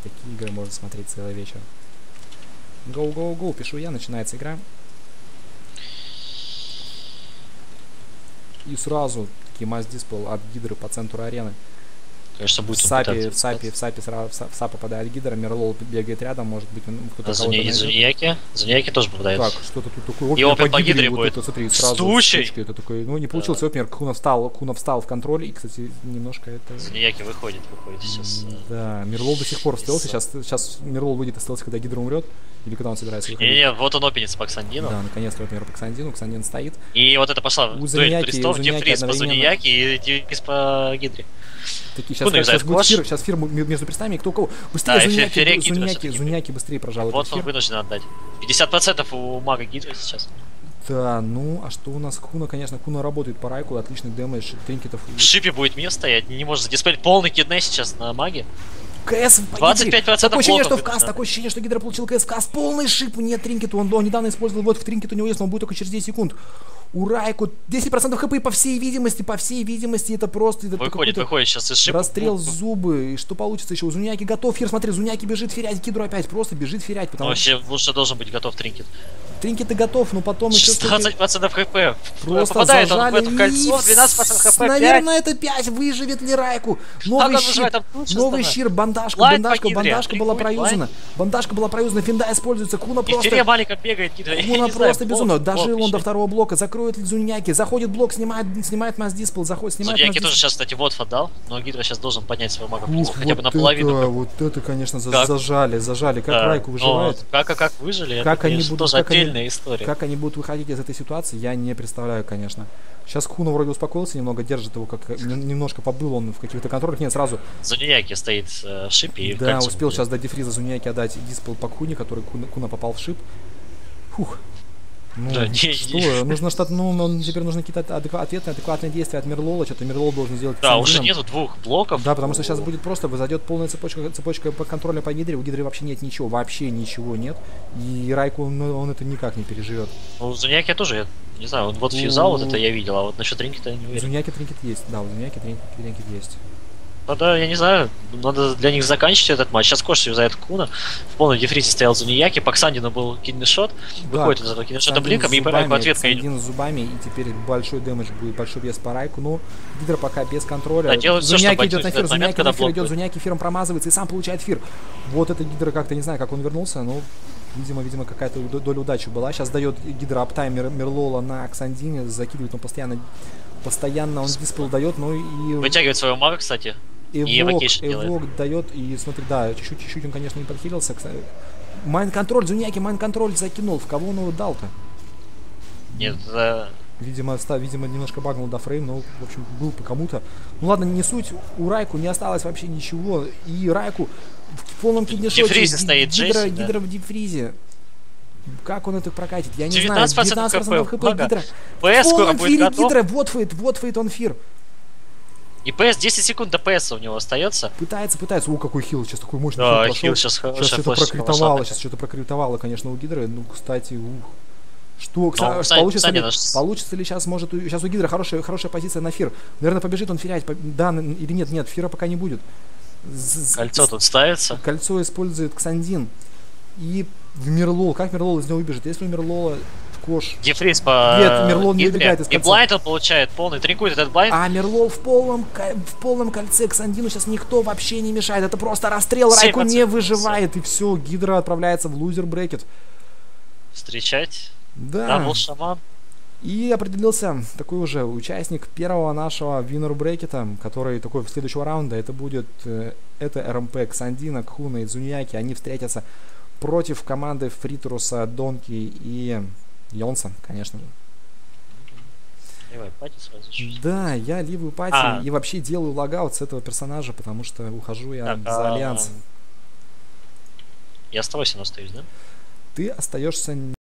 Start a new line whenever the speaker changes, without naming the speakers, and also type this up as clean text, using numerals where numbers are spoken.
такие игры можно смотреть целый вечер. Go, go, go, пишу я, начинается игра. И сразу таки масс-диспел от Гидры по центру арены.
Конечно, будет
В САП попадает Гидра, Мерлол бегает рядом, может быть, кто-то кого-то найдет.
Зунияки тоже попадает.
Так, что-то тут такое.
И опыт по Гидре
вот
будет.
это, смотри, сразу
Слушай!
это такой, ну, не получился, например, Куна встал в контроль, и, кстати, немножко это...
Зунияки выходит сейчас.
Да, Мерлол до сих пор в стелсе, сейчас Мерлол выйдет из стелса, когда Гидра умрет, или когда он собирается выходить.
Не, вот он опенится по Ксандину.
Да, наконец-то опенер по Ксандину, Ксандин стоит.
И вот это пошла дуэль престов, Дефриз по Зунияки и Дефриз по Гидре.
Такие, сейчас фир между престами, и кто кого. Быстрее, Зунияки быстрее прожал.
Вот он вынужден отдать. 50% у мага Гидры сейчас.
Да, ну, а что у нас? Куна, конечно, Куна работает по райку, отличный дэмэдж, тринкетов.
В шипе будет мир стоять, не может задиспелить полный кидней сейчас на маге.
КС
25%
такое ощущение, что в каст, такое ощущение, что Гидра получил КС в каст, полный шип, нет тринкета, он недавно использовал, вот в тринкет у него есть, но он будет только через 10 секунд. У Райку 10% хп, по всей видимости, это просто...
Выходит сейчас из шипа.
Расстрел зубы, и что получится еще? У Зуняки готов, фир, смотри, Зуняки бежит ферять, Гидру опять просто бежит ферять, потому
что... Вообще лучше должен быть готов тринкет.
Тринкет и готов, но потом еще...
16% хп.
Просто
попадает
зажали,
он в кольцо, 12% хп,
наверное, это 5, выживет ли Райку? Новый щир, бандажка была проюзана. Бандажка была проюзана, финда используется, Куна просто...
И маленько бегает, Гидра.
Куна просто безумно, дожил он до второго блока, закроет ли Зуняки, заходит блок, снимает масс-диспел,
Зуняки тоже сейчас, кстати, вот отдал, но Гидра сейчас должен поднять свою магу, в принципе, хотя бы наполовину.
Вот это, конечно, зажали, как Райку выживает.
Как выжили, это, конечно, тоже отдельная история.
Как они будут выходить из этой ситуации, я не представляю, конечно. Сейчас Куна вроде успокоился немного, держит его, как немножко побыл он в каких-то контролях. Нет, сразу.
Зунияки стоит в шипе и в
Да, успел сейчас до дефриза Зунияки отдать диспел по Куне, который Куна попал в шип. Фух. Ну,
да,
что? Нужно что-то, теперь нужны какие-то адекватные действия от Мерлола, что-то Мерлол должен сделать.
Да, уже нету двух блоков.
Да, потому что сейчас будет просто, зайдет полная цепочка по контролю по Гидре, у Гидры вообще нет ничего, вообще ничего нет, и Райку, он это никак не переживет.
Ну, Зуняки тоже, я не знаю, он вот фьюзал, вот это я видел, а вот насчет тринкета я не уверен.
Зуняки тринкет есть, да, у Зуняки тринкет есть.
Надо, я не знаю, надо для них заканчивать этот матч. Сейчас Кош юзает Куна. В полной дефризе стоял Зунияки. По Ксандину был киднешот. Выходит из этого киднешота блинком и Райку ответка идет.
Ксандин с зубами, и теперь большой дэмэдж будет, большой вес по Райку. Ну, Гидра пока без контроля.
Да, делает все,
Зуняки идет
на
фир, Зуняки на фир идет,
будет.
Зуняки фиром промазывается и сам получает фир. Вот это Гидра как-то, не знаю, как он вернулся, но... Видимо, какая-то доля удачи была. Сейчас дает Гидра аптайм Мерлола на Ксандине, закидывает он постоянно он диспел дает, ну и...
Вытягивает своего мага, кстати.
Эвок дает, и смотри, да, чуть-чуть он, конечно, не подхилился. Майн-контроль, Зуняки майн-контроль закинул. В кого он его дал-то?
Нет,
Видимо, немножко багнул до фрейм, но, в общем, был по кому-то. Ну ладно, не суть, у Райку не осталось вообще ничего. И Райку в полном киднешоте.
В дефризе стоит Джесси,
Гидра в дефризе. Как он это прокатит? Я не знаю.
19% хп
Гидра.
ПС скоро будет готов.
Гидра, вот фейт он фир.
И ПС 10 секунд до ПС у него остается.
Пытается. О, какой хил, сейчас такой мощный
хил
прошел.
Хил сейчас
что-то прокритовало, конечно, у Гидры. Ну, кстати, Что, получится ли сейчас, сейчас у Гидра хорошая позиция на фир. Наверное, побежит он фирять, да, или нет, фира пока не будет.
Кольцо тут ставится.
Кольцо использует Ксандин. И в Мерлол, как Мерлол из него выбежит? Если у Мерлола Кош...
Дефриз по...
Нет, Мерлол не убегает из кольца.
И блайнд он получает полный, тринкует этот блайнд.
А Мерлол в полном кольце. Ксандину сейчас никто вообще не мешает. Это просто расстрел, Райку не выживает. И все, Гидра отправляется в лузер брекет.
Встречать.
Да.
Там был шаман.
И определился такой уже участник первого нашего виннер брекета, который такой в следующего раунда. Это будет РМП Ксандина, Куна и Зунияки. Они встретятся против команды Фритуруса, Донки и Йонса, конечно же.
Левая пати сразу же.
Да, я ливаю пати и вообще делаю логаут с этого персонажа, потому что ухожу я за Альянс.
Я оставайся, остаюсь, да?
Ты остаешься